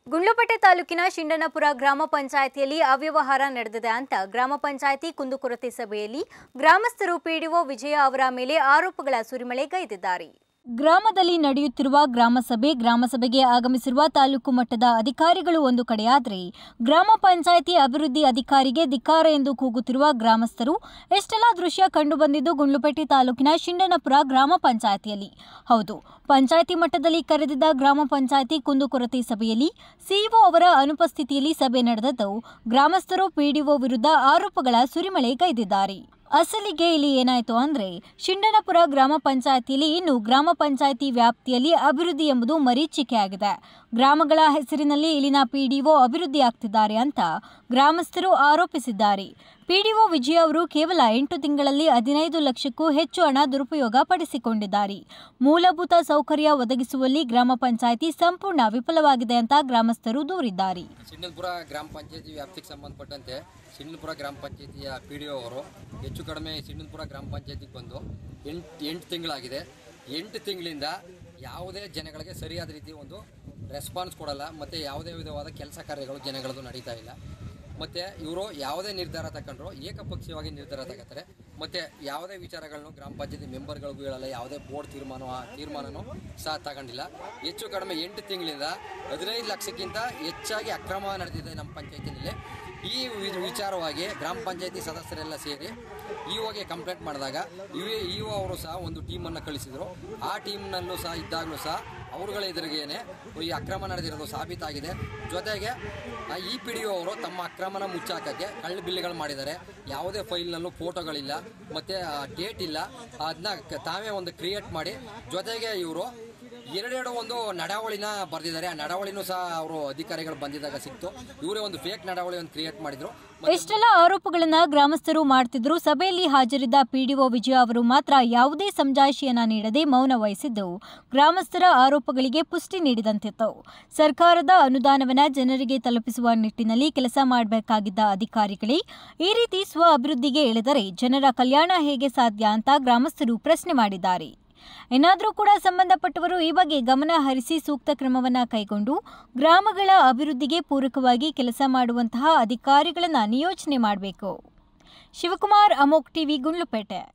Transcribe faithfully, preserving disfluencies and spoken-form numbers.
ಗುಂಡ್ಲುಪೇಟೆ ತಾಲೂಕಿನ ಶಿಂಡನಪುರ ಗ್ರಾಮ ಪಂಚಾಯಿತಿಯಲ್ಲಿ ಅವ್ಯವಹಾರ ನಡೆದಿದೆ ಅಂತ ಗ್ರಾಮ ಪಂಚಾಯಿತಿ ಕುಂದುಕೊರತೆ ಸಭೆಯಲ್ಲಿ ಗ್ರಾಮಸ್ಥರು ಪಿಡಿಒ ವಿಜಯ ಅವರ ಮೇಲೆ ಆರೋಪಗಳ ಸುರಿಮಳೆಗೈದಿದ್ದಾರೆ. ಗ್ರಾಮದಲ್ಲಿ ನಡೆಯುತ್ತಿರುವ ಗ್ರಾಮಸಭೆ ಗ್ರಾಮಸಭೆಗೆ ಆಗಮಿಸಿರುವ ತಾಲೂಕು ಮಟ್ಟದ ಅಧಿಕಾರಿಗಳು ಒಂದು ಕಡೆಯಾದರೆ ಗ್ರಾಮ ಪಂಚಾಯಿತಿ ಅಭಿವೃದ್ಧಿ ಅಧಿಕಾರಿಗೆ ಧಿಕ್ಕಾರ ಎಂದು ಕೂಗುತ್ತಿರುವ ಗ್ರಾಮಸ್ಥರು ಎಷ್ಟೆಲ್ಲ ದೃಶ್ಯ ಕಂಡುಬಂದಿದ್ದು ಗುಂಡ್ಲುಪೇಟೆ ತಾಲೂಕಿನ ಶಿಂಡನಪುರ ಗ್ರಾಮ ಪಂಚಾಯಿತಿಯಲ್ಲಿ. ಹೌದು, ಪಂಚಾಯಿತಿ ಮಟ್ಟದಲ್ಲಿ ಕರೆದಿದ್ದ ಗ್ರಾಮ ಪಂಚಾಯಿತಿ ಕುಂದುಕೊರತೆ ಸಭೆಯಲ್ಲಿ ಸಿಇಒ ಅವರ ಅನುಪಸ್ಥಿತಿಯಲ್ಲಿ ಸಭೆ ನಡೆದದ್ದು ಗ್ರಾಮಸ್ಥರು ಪಿಡಿಒ ವಿರುದ್ಧ ಆರೋಪಗಳ ಸುರಿಮಳೆಗೈದಿದ್ದಾರೆ. ಅಸಲಿಗೆ ಇಲ್ಲಿ ಏನಾಯಿತು ಅಂದ್ರೆ ಶಿಂಡನಪುರ ಗ್ರಾಮ ಪಂಚಾಯಿತಿಯಲ್ಲಿ ಇನ್ನು ಗ್ರಾಮ ಪಂಚಾಯಿತಿ ವ್ಯಾಪ್ತಿಯಲ್ಲಿ ಅಭಿವೃದ್ಧಿ ಎಂಬುದು ಮರೀಚಿಕೆಯಾಗಿದೆ. ಗ್ರಾಮಗಳ ಹೆಸರಿನಲ್ಲಿ ಇಲ್ಲಿನ ಪಿಡಿಒ ಅಭಿವೃದ್ಧಿ ಆಗ್ತಿದ್ದಾರೆ ಅಂತ ಗ್ರಾಮಸ್ಥರು ಆರೋಪಿಸಿದ್ದಾರೆ. ಪಿಡಿಒ ವಿಜಯ ಅವರು ಕೇವಲ ಎಂಟು ತಿಂಗಳಲ್ಲಿ ಹದಿನೈದು ಲಕ್ಷಕ್ಕೂ ಹೆಚ್ಚು ಹಣ ದುರುಪಯೋಗ ಪಡಿಸಿಕೊಂಡಿದ್ದಾರೆ. ಮೂಲಭೂತ ಸೌಕರ್ಯ ಒದಗಿಸುವಲ್ಲಿ ಗ್ರಾಮ ಪಂಚಾಯಿತಿ ಸಂಪೂರ್ಣ ವಿಫಲವಾಗಿದೆ ಅಂತ ಗ್ರಾಮಸ್ಥರು ದೂರಿದ್ದಾರೆ. ಶಿಂಡನಪುರ ಗ್ರಾಮ ಪಂಚಾಯಿತಿ ವ್ಯಾಪ್ತಿಗೆ ಸಂಬಂಧಪಟ್ಟಂತೆ ಶಿಂಡನಪುರ ಗ್ರಾಮ ಪಂಚಾಯಿತಿಯ ಪಿಡಿಒ ಅವರು ಹೆಚ್ಚು ಕಡಿಮೆ ಶಿಂಡನಪುರ ಗ್ರಾಮ ಪಂಚಾಯಿತಿಗೆ ಬಂದು ಎಂಟು ಎಂಟು ತಿಂಗಳಾಗಿದೆ. ಎಂಟು ತಿಂಗಳಿಂದ ಯಾವುದೇ ಜನಗಳಿಗೆ ಸರಿಯಾದ ರೀತಿ ಒಂದು ರೆಸ್ಪಾನ್ಸ್ ಕೊಡಲ್ಲ, ಮತ್ತು ಯಾವುದೇ ವಿಧವಾದ ಕೆಲಸ ಕಾರ್ಯಗಳು ಜನಗಳದ್ದು ನಡೀತಾ ಇಲ್ಲ. ಮತ್ತು ಇವರು ಯಾವುದೇ ನಿರ್ಧಾರ ತಗೊಂಡ್ರು ಏಕಪಕ್ಷೀಯವಾಗಿ ನಿರ್ಧಾರ ತಗೋತಾರೆ. ಮತ್ತು ಯಾವುದೇ ವಿಚಾರಗಳನ್ನು ಗ್ರಾಮ ಪಂಚಾಯತಿ ಮೆಂಬರ್ಗಳಿಗೂ ಹೇಳಲ್ಲ, ಯಾವುದೇ ಬೋರ್ಡ್ ತೀರ್ಮಾನ ತೀರ್ಮಾನನೂ ಸಹ ತಗೊಂಡಿಲ್ಲ. ಹೆಚ್ಚು ಕಡಿಮೆ ಎಂಟು ತಿಂಗಳಿಂದ ಹದಿನೈದು ಲಕ್ಷಕ್ಕಿಂತ ಹೆಚ್ಚಾಗಿ ಅಕ್ರಮ ನಡೆದಿದೆ ನಮ್ಮ ಪಂಚಾಯತಿನಲ್ಲಿ. ಈ ವಿಚಾರವಾಗಿ ಗ್ರಾಮ ಪಂಚಾಯತಿ ಸದಸ್ಯರೆಲ್ಲ ಸೇರಿ ಇಒಗೆ ಕಂಪ್ಲೇಂಟ್ ಮಾಡಿದಾಗ ಇ ಇಒ ಅವರು ಸಹ ಒಂದು ಟೀಮನ್ನು ಕಳಿಸಿದರು. ಆ ಟೀಮ್ನಲ್ಲೂ ಸಹ ಇದ್ದಾಗಲೂ ಸಹ ಅವರುಗಳ ಎದುರಿಗೇನೆ ಈ ಅಕ್ರಮ ನಡೆದಿರೋದು ಸಾಬೀತಾಗಿದೆ. ಜೊತೆಗೆ ಈ ಪಿ ಡಿ ಒ ಅವರು ತಮ್ಮ ಅಕ್ರಮನ ಮುಚ್ಚಾಕಕ್ಕೆ ಕಳ್ಳ ಬಿಲ್లుಗಳು ಮಾಡಿದ್ದಾರೆ. ಯಾವುದೇ ಫೈಲ್ನಲ್ಲೂ ಫೋಟೋಗಳಿಲ್ಲ, ಮತ್ತು ಡೇಟ್ ಇಲ್ಲ, ಅದನ್ನ ತಾವೇ ಒಂದು ಕ್ರಿಯೇಟ್ ಮಾಡಿ ಜೊತೆಗೆ ಇವರು ಎರಡೆರಡು ಒಂದು ನಡಾವಳಿನ ಬರೆದಿದ್ದಾರೆ. ಆ ನಡಾವಳಿನೂ ಸಹ ಅವರು ಅಧಿಕಾರಿಗಳು ಬಂದಿದ್ದಾಗ ಸಿಕ್ತು. ಇವರೇ ಒಂದು ಫೇಕ್ ನಡಾವಳಿ ಒಂದು ಕ್ರಿಯೇಟ್ ಮಾಡಿದ್ರು. ಇಷ್ಟೆಲ್ಲ ಆರೋಪಗಳನ್ನ ಗ್ರಾಮಸ್ಥರು ಮಾಡ್ತಿದ್ರು. ಸಭೆಯಲ್ಲಿ ಹಾಜರಿದ್ದ ಪಿಡಿಒ ವಿಜಯ ಅವರು ಮಾತ್ರ ಯಾವುದೇ ಸಮಜಾಯಿಷಿಯನ್ನ ನೀಡದೆ ಮೌನ ವಹಿಸಿದ್ದು ಗ್ರಾಮಸ್ಥರ ಆರೋಪಗಳಿಗೆ ಪುಷ್ಟಿ ನೀಡಿದಂತಿತ್ತು. ಸರ್ಕಾರದ ಅನುದಾನವನ್ನ ಜನರಿಗೆ ತಲುಪಿಸುವ ನಿಟ್ಟಿನಲ್ಲಿ ಕೆಲಸ ಮಾಡಬೇಕಾಗಿದ್ದ ಅಧಿಕಾರಿಗಳೇ ಈ ರೀತಿ ಸ್ವ ಅಭಿವೃದ್ಧಿಗೆ ಇಳಿದರೆ ಜನರ ಕಲ್ಯಾಣ ಹೇಗೆ ಸಾಧ್ಯ ಅಂತ ಗ್ರಾಮಸ್ಥರು ಪ್ರಶ್ನೆ ಮಾಡಿದ್ದಾರೆ. ಏನಾದರೂ ಕೂಡ ಸಂಬಂಧಪಟ್ಟವರು ಈ ಬಗ್ಗೆ ಗಮನ ಹರಿಸಿ ಸೂಕ್ತ ಕ್ರಮವನ್ನು ಕೈಗೊಂಡು ಗ್ರಾಮಗಳ ಅಭಿವೃದ್ಧಿಗೆ ಪೂರಕವಾಗಿ ಕೆಲಸ ಮಾಡುವಂತಹ ಅಧಿಕಾರಿಗಳನ್ನು ನಿಯೋಜನೆ ಮಾಡಬೇಕು. ಶಿವಕುಮಾರ್, ಅಮೋಕ್ ಟಿವಿ, ಗುಂಡ್ಲುಪೇಟೆ.